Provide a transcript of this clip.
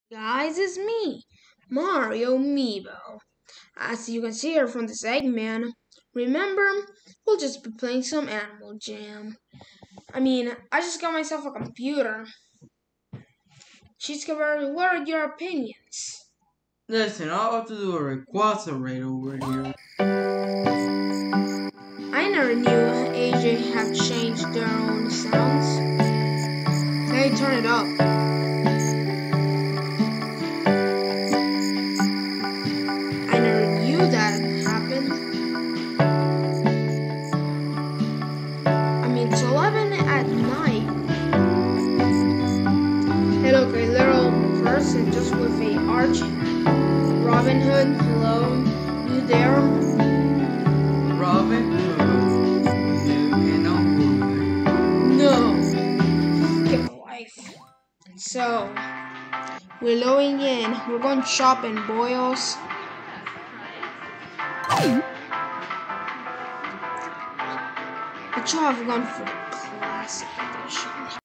Guys, it's me, Mario Meebo. As you can see here from this Eggman, remember, we'll just be playing some Animal Jam. I just got myself a computer. Cheesecover, what are your opinions? Listen, I'll have to do a Rayquaza right over here. I never knew AJ have changed their own sounds. Hey, turn it up. I never knew that happened. It's 11 at night. Hey look, a little person just with a arch hat. Robin Hood, hello, you there? Robin Hood. No. Get a life. So, we're going in. We're going shopping, boys. I try to have gone for the classic edition.